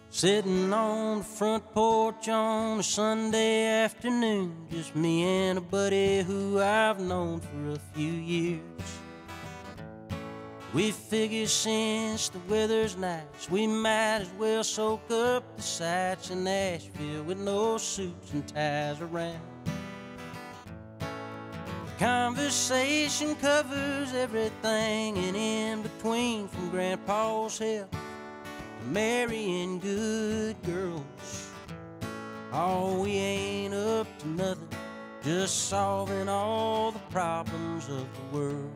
Sitting on the front porch on a Sunday afternoon, just me and a buddy who I've known for a few years. We figure since the weather's nice, we might as well soak up the sights in Nashville with no suits and ties around. Conversation covers everything and in between, from Grandpa's health to marrying good girls. Oh, we ain't up to nothing, just solving all the problems of the world.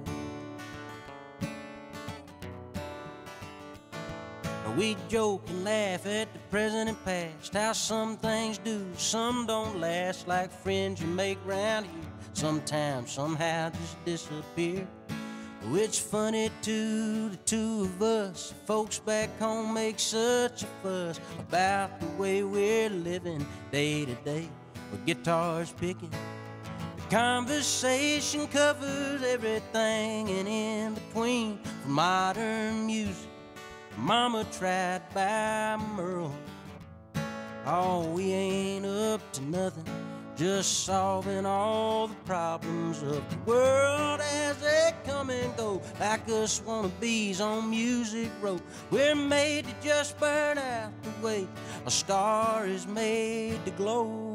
We joke and laugh at the present and past, how some things do, some don't last, like friends you make round here, sometimes, somehow just disappear. It's funny to the two of us, folks back home make such a fuss about the way we're living day to day, with guitars picking. The conversation covers everything and in between, from modern music, Mama tried by Merle. Oh, we ain't up to nothing, just solving all the problems of the world as they come and go, like us wannabes on Music Row. We're made to just burn out the way a star is made to glow.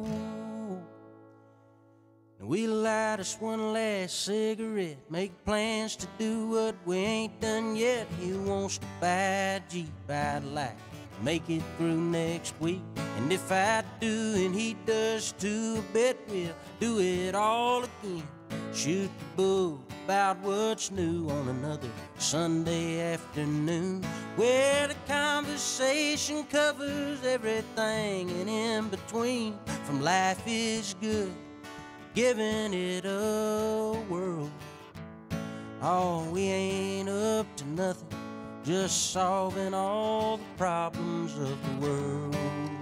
We light us one last cigarette, make plans to do what we ain't done yet. He wants to buy a Jeep I'd like, make it through next week. And if I do and he does too, I bet we'll do it all again. Shoot the bull about what's new on another Sunday afternoon, where the conversation covers everything and in between, from life is good, giving it a whirl. Oh, we ain't up to nothing, just solving all the problems of the world.